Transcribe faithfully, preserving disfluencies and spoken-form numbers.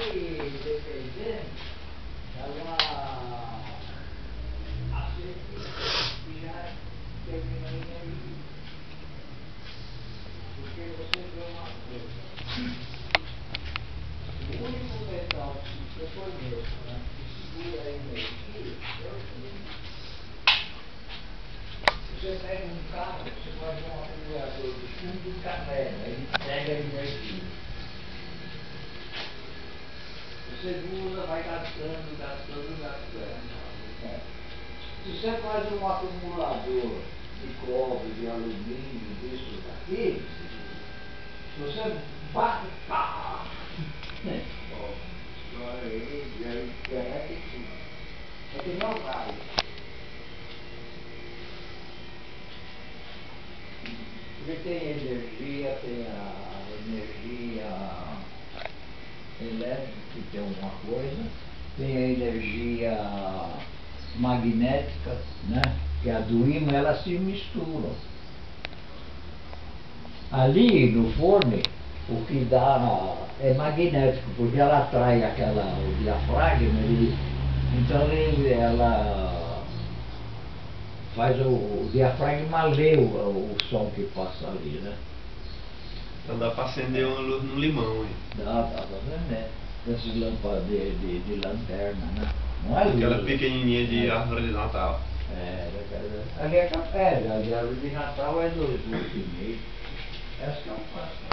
dependendo, ela aceita que já termina a energia. Porque você vê uma coisa. O único metal que você conhece, né, que segura a energia é o fluido. Você pega um carro, você pode ter um acumulador de fundo de caverna, ele pega a energia. Você usa, vai gastando, gastando, gastando. É. Se você faz um acumulador de cobre, de alumínio, disso daqui, se você bate, pá! Agora ele derrete tudo. É que não vai. Porque tem energia, tem a energia elétrica, que é uma coisa, tem a energia magnética, né? Que é a do ímã, elas se misturam. Ali no forno, o que dá é magnético, porque ela atrai aquela, o diafragma, ele, então ele, ela faz o, o diafragma ler o, o som que passa ali, né? Então dá para acender uma luz no limão, hein? Dá, dá para acender. Essas lâmpadas de, de, de lanterna, né? Não é Aquela luz, pequenininha de é. árvore de Natal. É, ali é café, a árvore de Natal é dois, dois e meio. Essa que eu faço.